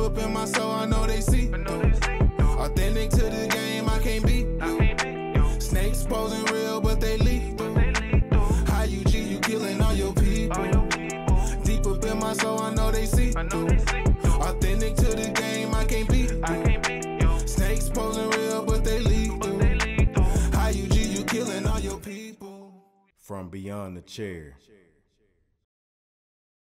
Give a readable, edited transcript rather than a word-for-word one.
up in my soul, I know they see. Authentic to the game, I can't beat. Snakes posing real, but they lethal. How you G, you killing all your people. Deep up in my soul, I know they see. Authentic to the game, I can't beat. Snakes posing real, but they lethal. How you G, you killing all your people. From beyond the chair.